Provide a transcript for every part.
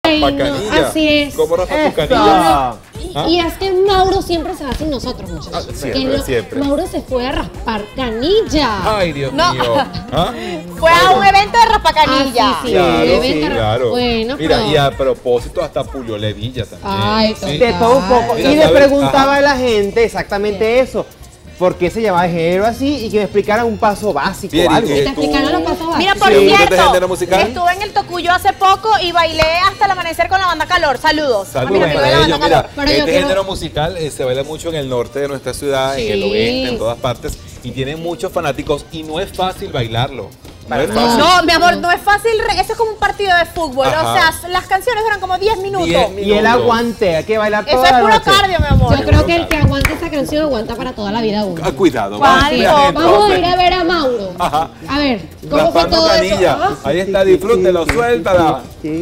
Raspacanilla. Así es. ¿Cómo raspa tu canilla? Y es que Mauro siempre se va sin nosotros, muchachos. Siempre. Mauro se fue a raspar canilla. Ay, Dios mío. ¿Ah? Fue a un evento de raspacanilla. Sí, Claro. Bueno, mira, pero... y a propósito, hasta Julio Levilla también. Ay, ¿sí? De todo un poco. Mira, Y le ¿sabes? preguntaba a la gente exactamente eso. ¿Por qué se llamaba el género así? Y que me explicaran un paso básico Bien, o algo. Y te explicaron los pasos básicos. Mira, por ¿Sí? ¿Usted es de cierto, género musical? estuve en el Tocuyo hace poco y bailé hasta el amanecer con la banda Calor. Saludos. Saludos A mis amigos para de la ellos. banda Mira, Calor. Pero yo este quiero- género musical se baila mucho en el norte de nuestra ciudad, en el Sí. oeste, en todas partes, y tiene muchos fanáticos y no es fácil bailarlo. No es fácil. No, mi amor, no es fácil. Eso es como un partido de fútbol. Ajá. O sea, las canciones duran como 10 minutos. 10 Y el aguante, hay que bailar Eso toda es la puro noche. cardio, mi amor. Yo creo que el que aguante esa canción aguanta para toda la vida uno. Ah, cuidado. ¿Cuál? vamos, mira, Vamos a entonces, ir a ver a Mauro. Ajá. A ver, ¿cómo fue Raspando todo canilla. eso? Ah, Ahí está, disfrútelo, suéltala.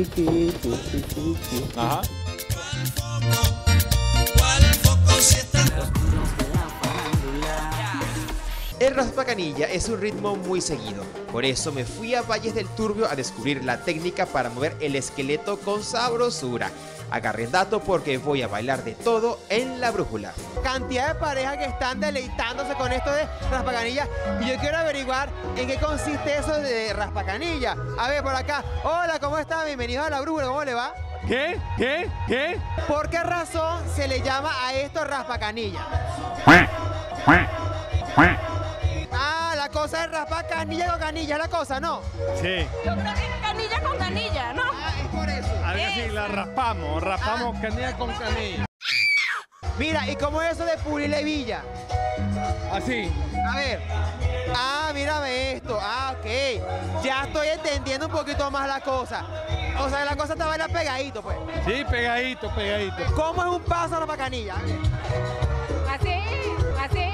Ajá. El raspacanilla es un ritmo muy seguido, por eso me fui a Valles del Turbio a descubrir la técnica para mover el esqueleto con sabrosura. Agarren dato porque voy a bailar de todo en la brújula. Cantidad de parejas que están deleitándose con esto de raspacanilla y yo quiero averiguar en qué consiste eso de raspacanilla. A ver, por acá. Hola, ¿cómo está? Bienvenido a la brújula, ¿cómo le va? ¿Qué? ¿Por qué razón se le llama a esto raspacanilla? Ah, la cosa es raspar canilla con canilla, es la cosa, ¿no? Sí. Yo creo que es canilla con canilla, ¿no? Ah, es por eso. A ver si la raspamos canilla con canilla. Mira, ¿y cómo es eso de pulir levilla? Así. A ver. Ah, mírame esto. Ah, ok. Ya estoy entendiendo un poquito más la cosa. O sea, la cosa está baila pegadito, pues. Sí, pegadito. ¿Cómo es un paso a la pacanilla? A ver. Así.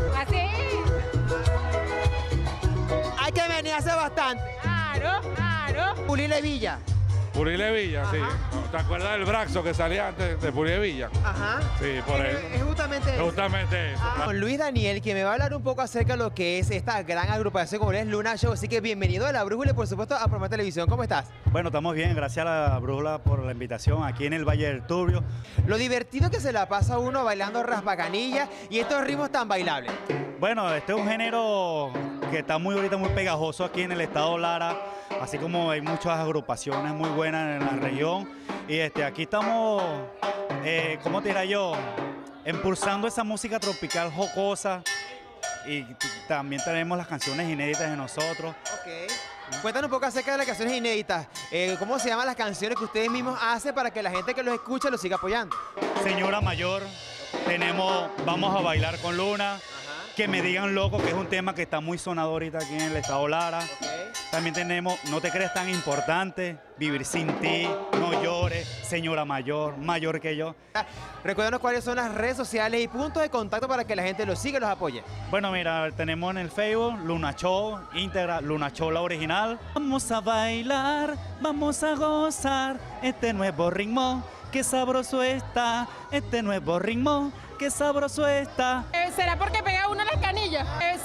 Hay que menearse bastante. Claro. Pulir levilla. Purile Villa, sí. ¿Te acuerdas del braxo que salía antes de Purile Villa? Ajá. Sí, por eso. Es justamente eso. Justamente eso. Con Luis Daniel, que me va a hablar un poco acerca de lo que es esta gran agrupación como es Luna Show. Así que bienvenido a La Brújula y por supuesto a Promesa Televisión. ¿Cómo estás? Bueno, estamos bien, gracias a la Brújula por la invitación aquí en el Valle del Turbio. Lo divertido que se la pasa uno bailando raspacanilla y estos ritmos tan bailables. Bueno, este es un género que está ahorita muy pegajoso aquí en el estado Lara, así como hay muchas agrupaciones muy buenas en la región. Y aquí estamos, ¿cómo te dirá yo? Impulsando esa música tropical jocosa y también tenemos las canciones inéditas de nosotros. Ok. Cuéntanos un poco acerca de las canciones inéditas. ¿Cómo se llaman las canciones que ustedes mismos hacen para que la gente que los escucha los siga apoyando? Señora Mayor, tenemos Vamos a bailar con Luna. Que me digan loco, que es un tema que está muy sonado ahorita aquí en el estado Lara. También tenemos No te crees tan importante, Vivir sin ti, No llores, Señora Mayor, Mayor que yo. Recuérdanos cuáles son las redes sociales y puntos de contacto para que la gente los siga y los apoye. Bueno, mira, tenemos en el Facebook Luna Show, íntegra, Luna Show la original. Vamos a bailar, vamos a gozar este nuevo ritmo, qué sabroso está, este nuevo ritmo. Qué sabroso está. ¿Será porque pega una las canillas?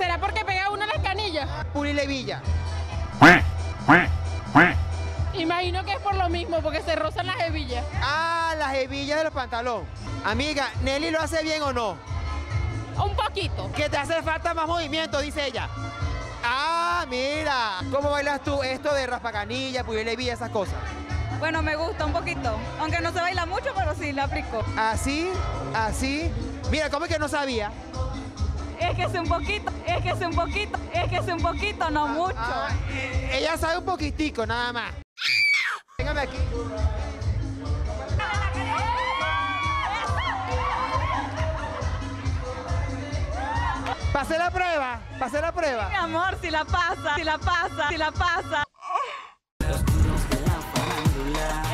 Pulir levilla. Imagino que es por lo mismo, porque se rozan las hebillas. Ah, las hebillas de los pantalones. Amiga, ¿Nelly lo hace bien o no? Un poquito. Que te hace falta más movimiento, dice ella. Ah, mira. ¿Cómo bailas tú esto de raspacanilla, pulir levilla, esas cosas? Bueno, me gusta un poquito, aunque no se baila mucho, pero sí la aplico. Así, así. Mira, ¿cómo es que no sabía? Es que es un poquito, no mucho. Ella sabe un poquitico, nada más. Véngame aquí. Pasé la prueba. Mi amor, si la pasa.